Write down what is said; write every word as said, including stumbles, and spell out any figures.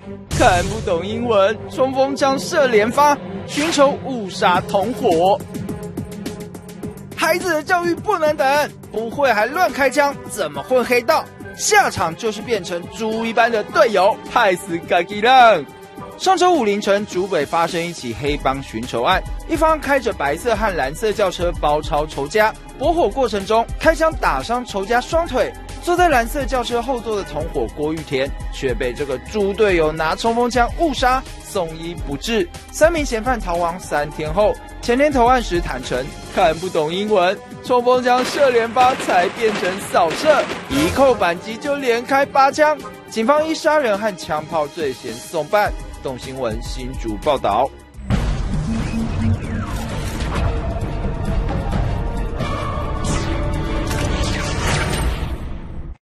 看不懂英文，冲锋枪射连发，寻仇误杀同伙。孩子的教育不能等，不会还乱开枪，怎么混黑道？下场就是变成猪一般的队友，害死自己人。上周五凌晨，竹北发生一起黑帮寻仇案，一方开着白色和蓝色轿车包抄仇家，搏火过程中开枪打伤仇家双腿。坐在蓝色轿车后座的同伙郭玉田，却被这个猪队友拿冲锋枪误杀，送医不治。三名嫌犯逃亡三天后，前天投案时坦承看不懂英文，冲锋枪射连发才变成扫射，一扣扳机就连开八枪。警方依杀人和枪炮罪嫌送办。动新闻新竹报道。